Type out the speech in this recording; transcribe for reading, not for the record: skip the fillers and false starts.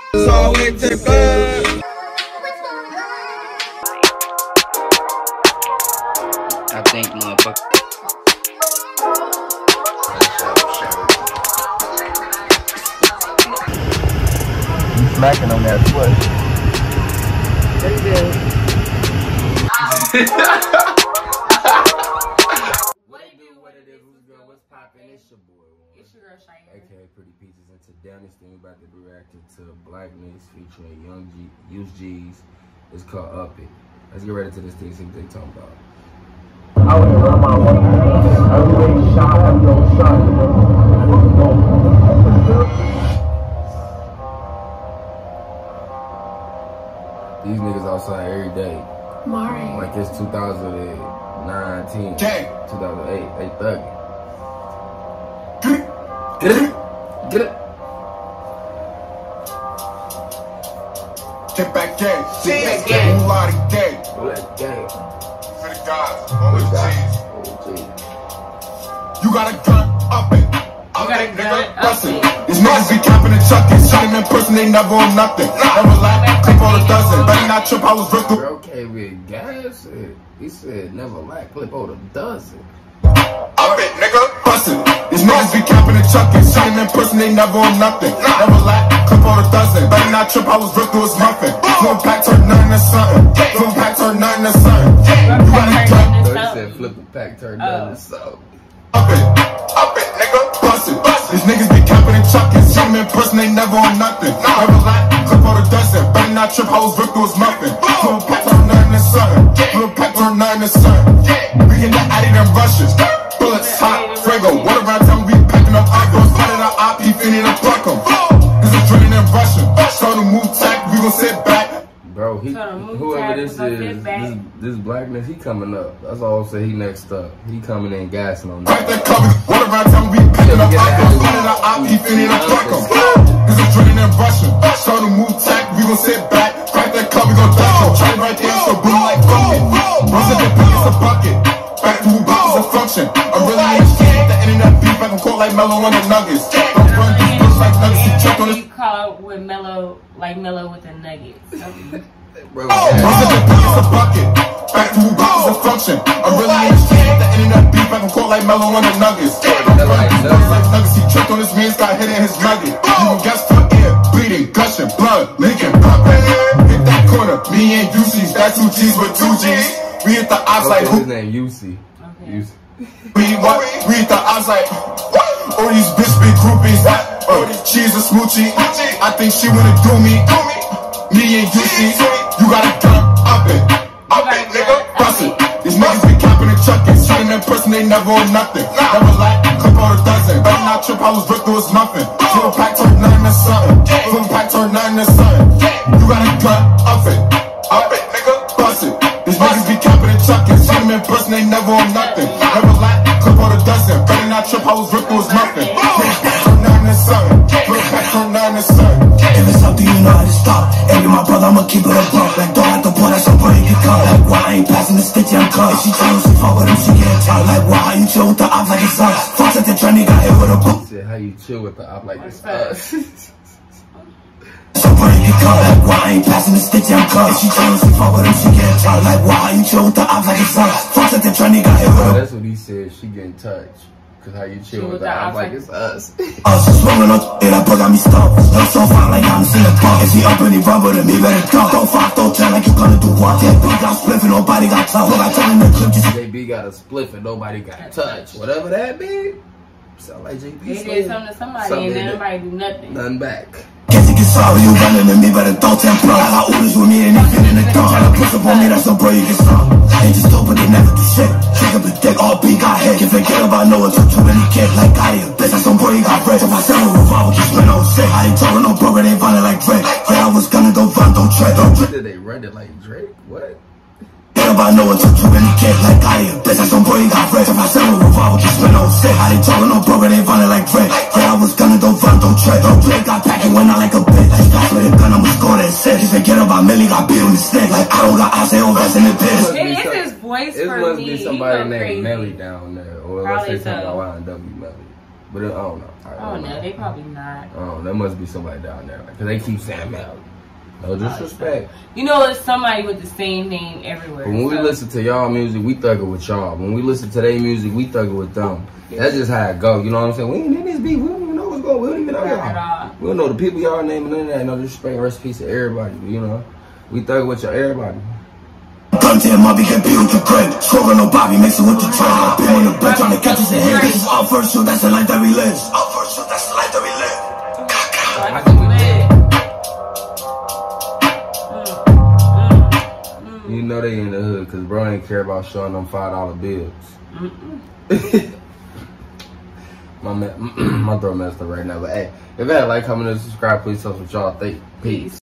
So we went to the club. I think, motherfucker. You smacking on that foot. Pretty good. What it do, what it is, who's good, what's poppin'? It's your boy, Warren. It's your girl, Shiaira. AKA Pretty Peaches, and today on this thing, we about to be reacting to Blaccanese featuring Used G's. It's called Up It. Let's get ready to this thing, see what they talking about. I went around my one. I really shot on your son. These niggas outside every day. Maari. Like it's 2019, 2008. They thugging. Get it? Get it? Get back gang. Get gang. Lot of gang. Black gang. For the guys. Always G's. OG. You got a gun, up it. Up it. These niggas be capping and chucking. Shot him in person, they never on nothing. Never lack, clip on a dozen. Better not trip, I was ripped through. Okay, with gas, he said never lack, clip on a dozen. Up it, nigga, bustin'. These niggas be capping and chucking. Shot him in person, they never on nothing. Never lack, clip on a dozen. Better not trip, I was ripped through his muffin. Little pack turned nothing to something. Little pack turned nothing to something. You got a gun. So he said flip a pack, turn down the soap. Up it, nigga, bustin'. These niggas be capping and chucking. Shot him in person, they never on nothing. Never lack, clip on a dozen. Better not trip, I was ripped through his muffin. Little pack turned nothing to something. Little pack turned nothing to something. We get the addy them rushes. Bullets hot, Fuego. What around time we packing up icons. Spotted our op, he finna to pluck him. This is draining and rushing. Start to move tack, we gon' sit back. Bro, whoever this is, this Blackness, he coming up. That's all I'll say, he next up. He coming in gassing on Right that. there cover. What around time we packing up icons. Spotted our op, he finna to pluck him. This is draining and rushing. Start to move tack, we gon' sit back. Right there cover, we gon' duck him. Try right there, so blue like bucket. Runs in the pockets a bucket. Back to who box is a function. I'm really ain't shit with the internet beef. I can call like Mellow on the Nuggets. Don't run these bitches like Nuggets. He check on his. You call it with Mellow, like Mellow with the Nuggets. Bro, Runs in the pockets a bucket. Back to who box is a function. I'm really ain't shit with the internet beef. I can call like Mellow on the Nuggets. Don't run these bitches like Nuggets. He checked on his man's got hit in his nugget. You gon' guess for air. Bleeding, gushing, blood, leaking, pumping. Hit that corner. Me and UC's. That's 2 G's with 2 G's. We hit the odds like who? His name UC. Okay. We hit the odds like all these bitch big groupies. She's a smoochie. I think she wanna do me. Me and you see, you gotta gun up it, nigga, bust it. These niggas be capping and chucking. Shot him in person, they never on nothing. Never lack, clip on a dozen. Better not trip, I was ripped through his muffin. Little pack turned nothing to something. Little pack turned nothing to something. You gotta gun up it, nigga, bust it. These niggas be capping and chucking. Shot him in person, they never on nothing. Never lack, clip on a dozen. Better not trip, I was ripped through his muffin. Little pack turned nothing to something. Little pack turned nothing to something. If it's up to you, know how to stop. And you my brother, I'ma keep it a buck. Like don't at the point, that's some break it come. Like why I ain't passing the stitch, I'm cut. If she trying to fuck with him, she get tight. Like why how you chill with the ops like it's us? Fuck at the trendy, got hit with a book. Said how you chill with the op like it's us. Some break it come. Like why I ain't passing the stitch, I'm cut. If she trying to fuck with him, she get tight. Like why how you chill with the ops like it's us? Fuck at the trendy, got hit with a book. That's what he said, she getting touched. Cause how you chill with the op like it's us. Swinging up, it up, got me stuck. Look so fine like I'm seeing a pump. If he up and he run with him, he better duck. Don't fuck, don't tell like you gonna do what? JB got split and nobody got touched. Look, I told him the clip just JB got a spliff and nobody got touched. Whatever that mean. Sound like JB. They did something to somebody and then nobody do nothing. Nothing back. guess you get sorry, you running to me, better don't tempt me. I got orders with me and they fit in the dark. Try to push up on me, that's no bro, you get some. Ain't just dope, but they never do shit. Shake up the dick, all beat, got hit. If they care about no one, took too many kids. Like, got it, bitch, that's some bro, you got bread. So my son with revolver, keep spin on sick. I ain't talking no bro, but they running like Drake. Yeah, I was gonna go run, don't tread, don't tread. Did they run it like Drake? What? Care about no one, took too many kids. Like, got it, bitch, that's some bro, you got bread. So my son with revolver, keep spin on sick. I ain't talking no bro, but they running like Drake. Yeah, I was gonna go run, don't tread, don't tread. Got packed and went out like a bitch. Like, pass with a gun, I'ma score that shit. If they care about Millie, got beat on the stick. Like, I don't got eyes, they all rest in the bitch. It's his voice It for must me. be somebody named Melly down there. Or let's say something so. about YNW Melly. But I don't know. I don't know. They probably not. There must be somebody down there. Because they keep saying Melly. No disrespect. You know, it's somebody with the same name everywhere. But when we listen to y'all music, we thug it with y'all. When we listen to their music, we thug it with them. That's just how it go. You know what I'm saying? We ain't in this beat. We don't even know what's going on. We don't even know y'all. We don't know the people y'all naming, none of that. No disrespect, recipes to everybody. You know? We thug it with y'all, everybody. Content might be happy with your credit. Scoring no Bobby, mixing with the trend. I've been on the bench trying to catch us ahead. This is our first show, that's the life that we live. Our first show, that's the life that we live. I think we did. You know they in the hood because bro ain't care about showing them $5 bills. My throat messed up right now. But hey, if you like, comment, and subscribe, please tell us what y'all think. Peace.